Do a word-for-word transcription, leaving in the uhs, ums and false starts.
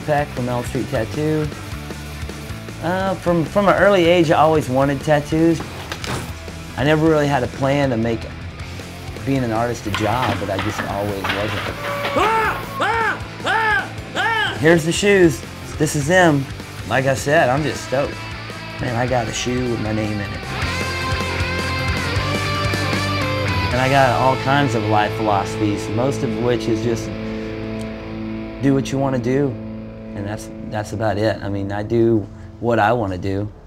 Peck from Elm Street Tattoo. Uh, from, from an early age, I always wanted tattoos. I never really had a plan to make being an artist a job, but I just always wasn't. Here's the shoes. This is them. Like I said, I'm just stoked. Man, I got a shoe with my name in it. And I got all kinds of life philosophies, most of which is just do what you want to do. And that's, that's about it. I mean, I do what I want to do.